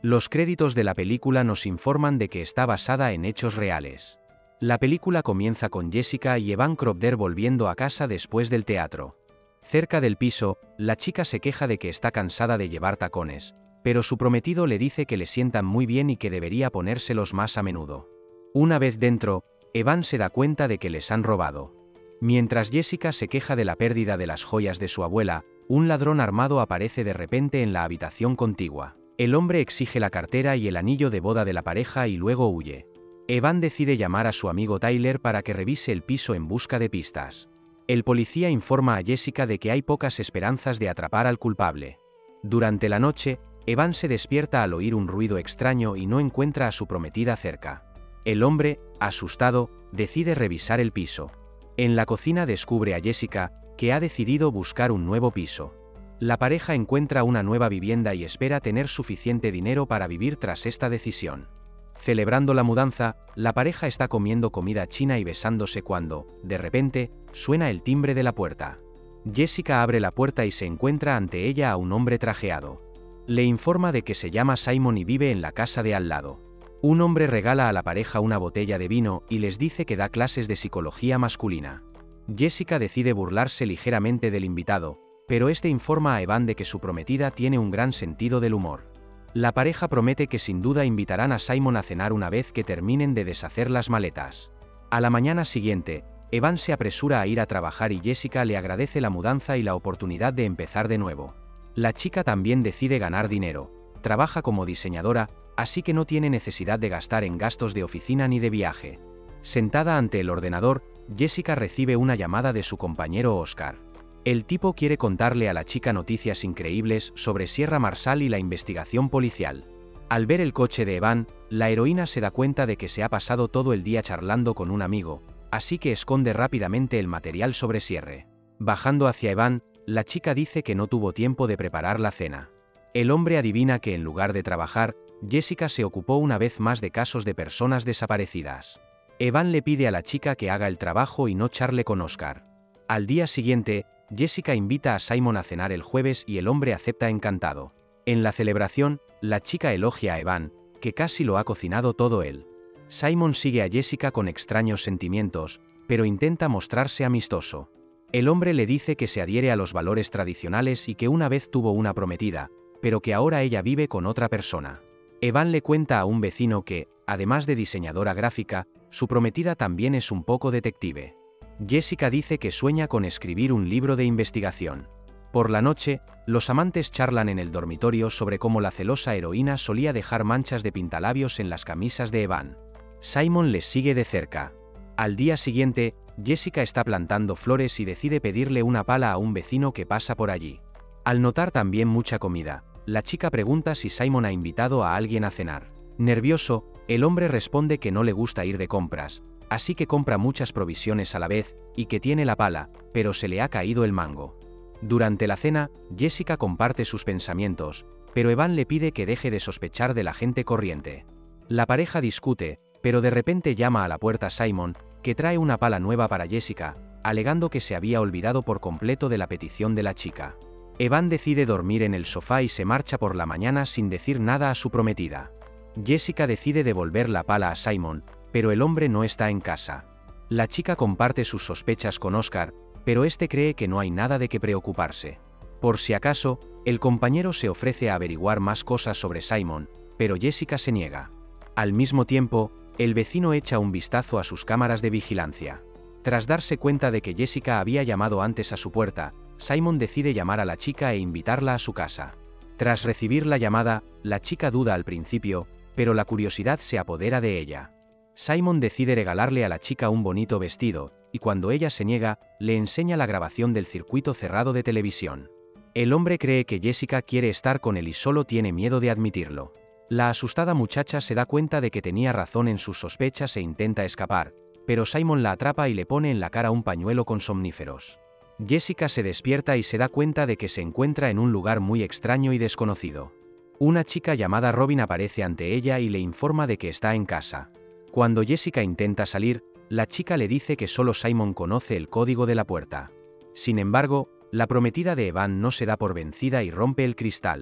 Los créditos de la película nos informan de que está basada en hechos reales. La película comienza con Jessica y Evan Cropder volviendo a casa después del teatro. Cerca del piso, la chica se queja de que está cansada de llevar tacones, pero su prometido le dice que le sientan muy bien y que debería ponérselos más a menudo. Una vez dentro, Evan se da cuenta de que les han robado. Mientras Jessica se queja de la pérdida de las joyas de su abuela, un ladrón armado aparece de repente en la habitación contigua. El hombre exige la cartera y el anillo de boda de la pareja y luego huye. Evan decide llamar a su amigo Tyler para que revise el piso en busca de pistas. El policía informa a Jessica de que hay pocas esperanzas de atrapar al culpable. Durante la noche, Evan se despierta al oír un ruido extraño y no encuentra a su prometida cerca. El hombre, asustado, decide revisar el piso. En la cocina descubre a Jessica, que ha decidido buscar un nuevo piso. La pareja encuentra una nueva vivienda y espera tener suficiente dinero para vivir tras esta decisión. Celebrando la mudanza, la pareja está comiendo comida china y besándose cuando, de repente, suena el timbre de la puerta. Jessica abre la puerta y se encuentra ante ella a un hombre trajeado. Le informa de que se llama Simon y vive en la casa de al lado. Un hombre regala a la pareja una botella de vino y les dice que da clases de psicología masculina. Jessica decide burlarse ligeramente del invitado, pero este informa a Evan de que su prometida tiene un gran sentido del humor. La pareja promete que sin duda invitarán a Simon a cenar una vez que terminen de deshacer las maletas. A la mañana siguiente, Evan se apresura a ir a trabajar y Jessica le agradece la mudanza y la oportunidad de empezar de nuevo. La chica también decide ganar dinero. Trabaja como diseñadora, así que no tiene necesidad de gastar en gastos de oficina ni de viaje. Sentada ante el ordenador, Jessica recibe una llamada de su compañero Oscar. El tipo quiere contarle a la chica noticias increíbles sobre Sierra Marshall y la investigación policial. Al ver el coche de Evan, la heroína se da cuenta de que se ha pasado todo el día charlando con un amigo, así que esconde rápidamente el material sobre Sierra. Bajando hacia Evan, la chica dice que no tuvo tiempo de preparar la cena. El hombre adivina que en lugar de trabajar, Jessica se ocupó una vez más de casos de personas desaparecidas. Evan le pide a la chica que haga el trabajo y no charle con Oscar. Al día siguiente, Jessica invita a Simon a cenar el jueves y el hombre acepta encantado. En la celebración, la chica elogia a Evan, que casi lo ha cocinado todo él. Simon sigue a Jessica con extraños sentimientos, pero intenta mostrarse amistoso. El hombre le dice que se adhiere a los valores tradicionales y que una vez tuvo una prometida, pero que ahora ella vive con otra persona. Evan le cuenta a un vecino que, además de diseñadora gráfica, su prometida también es un poco detective. Jessica dice que sueña con escribir un libro de investigación. Por la noche, los amantes charlan en el dormitorio sobre cómo la celosa heroína solía dejar manchas de pintalabios en las camisas de Evan. Simon les sigue de cerca. Al día siguiente, Jessica está plantando flores y decide pedirle una pala a un vecino que pasa por allí. Al notar también mucha comida, la chica pregunta si Simon ha invitado a alguien a cenar. Nervioso, el hombre responde que no le gusta ir de compras, así que compra muchas provisiones a la vez, y que tiene la pala, pero se le ha caído el mango. Durante la cena, Jessica comparte sus pensamientos, pero Evan le pide que deje de sospechar de la gente corriente. La pareja discute, pero de repente llama a la puerta Simon, que trae una pala nueva para Jessica, alegando que se había olvidado por completo de la petición de la chica. Evan decide dormir en el sofá y se marcha por la mañana sin decir nada a su prometida. Jessica decide devolver la pala a Simon, pero el hombre no está en casa. La chica comparte sus sospechas con Oscar, pero este cree que no hay nada de qué preocuparse. Por si acaso, el compañero se ofrece a averiguar más cosas sobre Simon, pero Jessica se niega. Al mismo tiempo, el vecino echa un vistazo a sus cámaras de vigilancia. Tras darse cuenta de que Jessica había llamado antes a su puerta, Simon decide llamar a la chica e invitarla a su casa. Tras recibir la llamada, la chica duda al principio, pero la curiosidad se apodera de ella. Simon decide regalarle a la chica un bonito vestido, y cuando ella se niega, le enseña la grabación del circuito cerrado de televisión. El hombre cree que Jessica quiere estar con él y solo tiene miedo de admitirlo. La asustada muchacha se da cuenta de que tenía razón en sus sospechas e intenta escapar, pero Simon la atrapa y le pone en la cara un pañuelo con somníferos. Jessica se despierta y se da cuenta de que se encuentra en un lugar muy extraño y desconocido. Una chica llamada Robin aparece ante ella y le informa de que está en casa. Cuando Jessica intenta salir, la chica le dice que solo Simon conoce el código de la puerta. Sin embargo, la prometida de Evan no se da por vencida y rompe el cristal.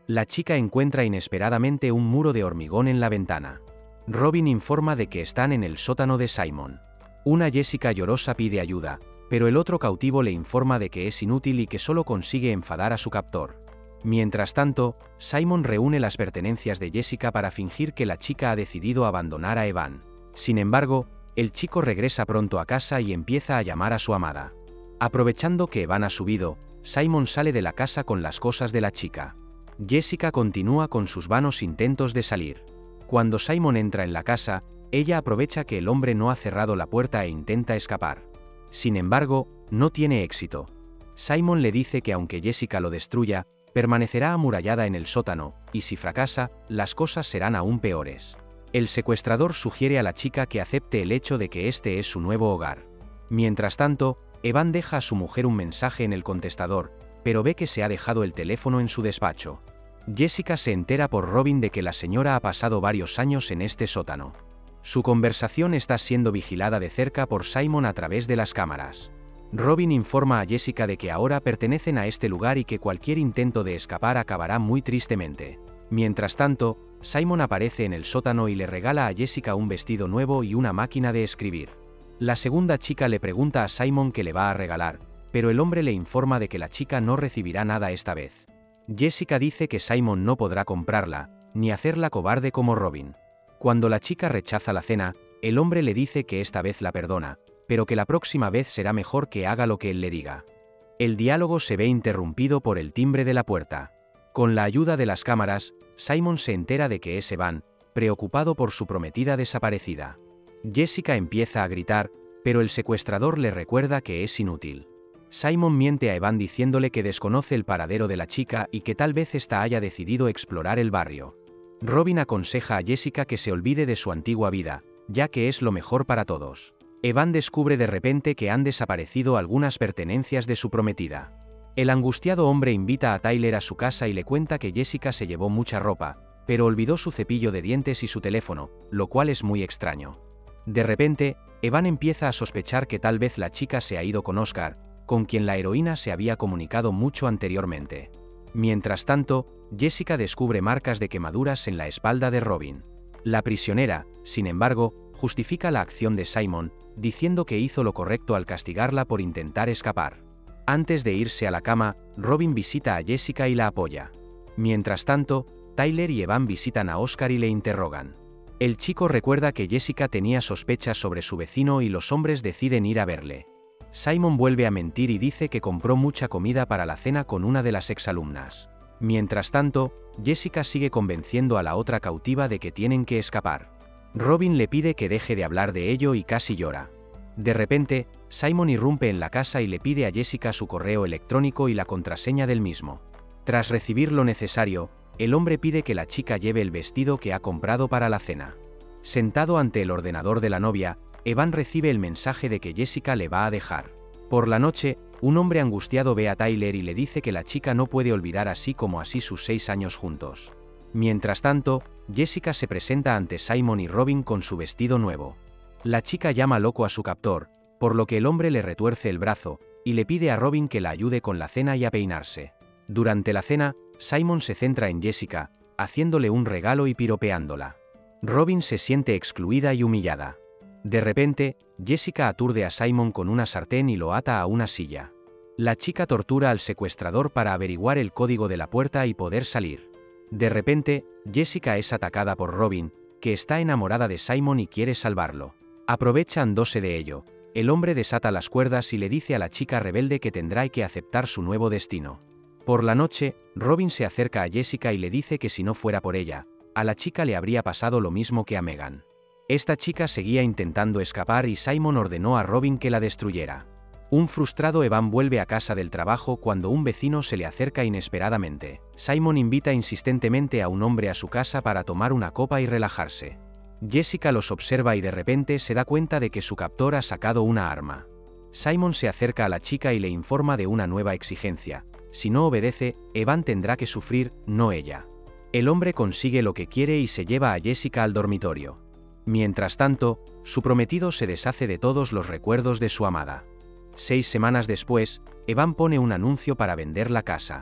La chica encuentra inesperadamente un muro de hormigón en la ventana. Robin informa de que están en el sótano de Simon. Una Jessica llorosa pide ayuda, pero el otro cautivo le informa de que es inútil y que solo consigue enfadar a su captor. Mientras tanto, Simon reúne las pertenencias de Jessica para fingir que la chica ha decidido abandonar a Evan. Sin embargo, el chico regresa pronto a casa y empieza a llamar a su amada. Aprovechando que Evan ha subido, Simon sale de la casa con las cosas de la chica. Jessica continúa con sus vanos intentos de salir. Cuando Simon entra en la casa, ella aprovecha que el hombre no ha cerrado la puerta e intenta escapar. Sin embargo, no tiene éxito. Simon le dice que aunque Jessica lo destruya, permanecerá amurallada en el sótano, y si fracasa, las cosas serán aún peores. El secuestrador sugiere a la chica que acepte el hecho de que este es su nuevo hogar. Mientras tanto, Evan deja a su mujer un mensaje en el contestador, pero ve que se ha dejado el teléfono en su despacho. Jessica se entera por Robin de que la señora ha pasado varios años en este sótano. Su conversación está siendo vigilada de cerca por Simon a través de las cámaras. Robin informa a Jessica de que ahora pertenecen a este lugar y que cualquier intento de escapar acabará muy tristemente. Mientras tanto, Simon aparece en el sótano y le regala a Jessica un vestido nuevo y una máquina de escribir. La segunda chica le pregunta a Simon qué le va a regalar, pero el hombre le informa de que la chica no recibirá nada esta vez. Jessica dice que Simon no podrá comprarla, ni hacerla cobarde como Robin. Cuando la chica rechaza la cena, el hombre le dice que esta vez la perdona, pero que la próxima vez será mejor que haga lo que él le diga. El diálogo se ve interrumpido por el timbre de la puerta. Con la ayuda de las cámaras, Simon se entera de que es Evan, preocupado por su prometida desaparecida. Jessica empieza a gritar, pero el secuestrador le recuerda que es inútil. Simon miente a Evan diciéndole que desconoce el paradero de la chica y que tal vez ésta haya decidido explorar el barrio. Robin aconseja a Jessica que se olvide de su antigua vida, ya que es lo mejor para todos. Evan descubre de repente que han desaparecido algunas pertenencias de su prometida. El angustiado hombre invita a Tyler a su casa y le cuenta que Jessica se llevó mucha ropa, pero olvidó su cepillo de dientes y su teléfono, lo cual es muy extraño. De repente, Evan empieza a sospechar que tal vez la chica se ha ido con Oscar, con quien la heroína se había comunicado mucho anteriormente. Mientras tanto, Jessica descubre marcas de quemaduras en la espalda de Robin. La prisionera, sin embargo, justifica la acción de Simon, diciendo que hizo lo correcto al castigarla por intentar escapar. Antes de irse a la cama, Robin visita a Jessica y la apoya. Mientras tanto, Tyler y Evan visitan a Oscar y le interrogan. El chico recuerda que Jessica tenía sospechas sobre su vecino y los hombres deciden ir a verle. Simon vuelve a mentir y dice que compró mucha comida para la cena con una de las exalumnas. Mientras tanto, Jessica sigue convenciendo a la otra cautiva de que tienen que escapar. Robin le pide que deje de hablar de ello y casi llora. De repente, Simon irrumpe en la casa y le pide a Jessica su correo electrónico y la contraseña del mismo. Tras recibir lo necesario, el hombre pide que la chica lleve el vestido que ha comprado para la cena. Sentado ante el ordenador de la novia, Evan recibe el mensaje de que Jessica le va a dejar. Por la noche, un hombre angustiado ve a Tyler y le dice que la chica no puede olvidar así como así sus 6 años juntos. Mientras tanto, Jessica se presenta ante Simon y Robin con su vestido nuevo. La chica llama loco a su captor, por lo que el hombre le retuerce el brazo, y le pide a Robin que la ayude con la cena y a peinarse. Durante la cena, Simon se centra en Jessica, haciéndole un regalo y piropeándola. Robin se siente excluida y humillada. De repente, Jessica aturde a Simon con una sartén y lo ata a una silla. La chica tortura al secuestrador para averiguar el código de la puerta y poder salir. De repente, Jessica es atacada por Robin, que está enamorada de Simon y quiere salvarlo. Aprovechándose de ello, el hombre desata las cuerdas y le dice a la chica rebelde que tendrá que aceptar su nuevo destino. Por la noche, Robin se acerca a Jessica y le dice que si no fuera por ella, a la chica le habría pasado lo mismo que a Megan. Esta chica seguía intentando escapar y Simon ordenó a Robin que la destruyera. Un frustrado Evan vuelve a casa del trabajo cuando un vecino se le acerca inesperadamente. Simon invita insistentemente a un hombre a su casa para tomar una copa y relajarse. Jessica los observa y de repente se da cuenta de que su captor ha sacado una arma. Simon se acerca a la chica y le informa de una nueva exigencia. Si no obedece, Evan tendrá que sufrir, no ella. El hombre consigue lo que quiere y se lleva a Jessica al dormitorio. Mientras tanto, su prometido se deshace de todos los recuerdos de su amada. 6 semanas después, Evan pone un anuncio para vender la casa.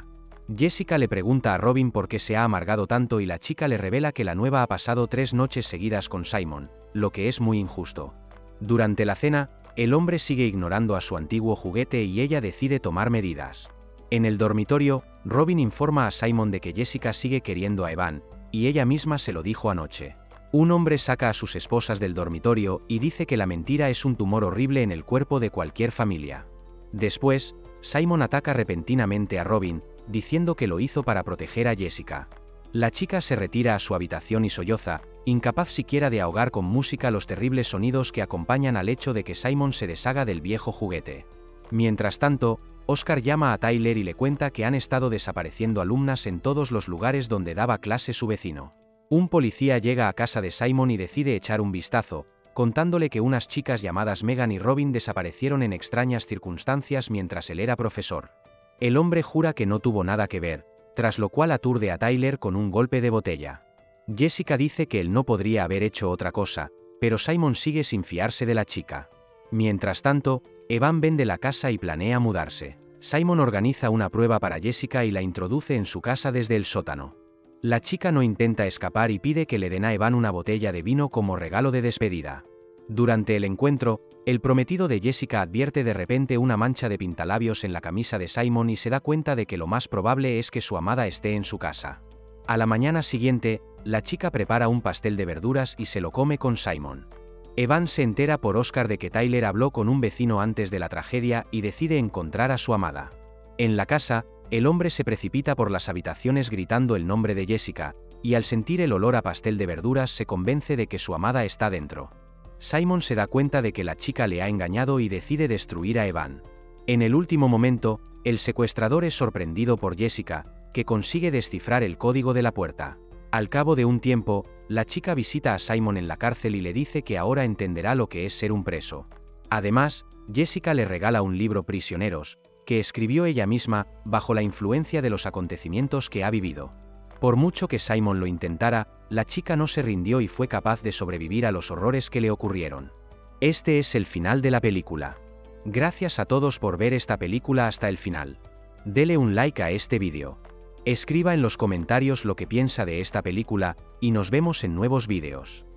Jessica le pregunta a Robin por qué se ha amargado tanto y la chica le revela que la nueva ha pasado 3 noches seguidas con Simon, lo que es muy injusto. Durante la cena, el hombre sigue ignorando a su antiguo juguete y ella decide tomar medidas. En el dormitorio, Robin informa a Simon de que Jessica sigue queriendo a Evan, y ella misma se lo dijo anoche. Un hombre saca a sus esposas del dormitorio y dice que la mentira es un tumor horrible en el cuerpo de cualquier familia. Después, Simon ataca repentinamente a Robin, diciendo que lo hizo para proteger a Jessica. La chica se retira a su habitación y solloza, incapaz siquiera de ahogar con música los terribles sonidos que acompañan al hecho de que Simon se deshaga del viejo juguete. Mientras tanto, Oscar llama a Tyler y le cuenta que han estado desapareciendo alumnas en todos los lugares donde daba clase su vecino. Un policía llega a casa de Simon y decide echar un vistazo, contándole que unas chicas llamadas Megan y Robin desaparecieron en extrañas circunstancias mientras él era profesor. El hombre jura que no tuvo nada que ver, tras lo cual aturde a Tyler con un golpe de botella. Jessica dice que él no podría haber hecho otra cosa, pero Simon sigue sin fiarse de la chica. Mientras tanto, Evan vende la casa y planea mudarse. Simon organiza una prueba para Jessica y la introduce en su casa desde el sótano. La chica no intenta escapar y pide que le den a Evan una botella de vino como regalo de despedida. Durante el encuentro, el prometido de Jessica advierte de repente una mancha de pintalabios en la camisa de Simon y se da cuenta de que lo más probable es que su amada esté en su casa. A la mañana siguiente, la chica prepara un pastel de verduras y se lo come con Simon. Evan se entera por Oscar de que Tyler habló con un vecino antes de la tragedia y decide encontrar a su amada. En la casa, el hombre se precipita por las habitaciones gritando el nombre de Jessica, y al sentir el olor a pastel de verduras se convence de que su amada está dentro. Simon se da cuenta de que la chica le ha engañado y decide destruir a Evan. En el último momento, el secuestrador es sorprendido por Jessica, que consigue descifrar el código de la puerta. Al cabo de un tiempo, la chica visita a Simon en la cárcel y le dice que ahora entenderá lo que es ser un preso. Además, Jessica le regala un libro Prisioneros, que escribió ella misma, bajo la influencia de los acontecimientos que ha vivido. Por mucho que Simon lo intentara, la chica no se rindió y fue capaz de sobrevivir a los horrores que le ocurrieron. Este es el final de la película. Gracias a todos por ver esta película hasta el final. Dele un like a este vídeo. Escriba en los comentarios lo que piensa de esta película, y nos vemos en nuevos vídeos.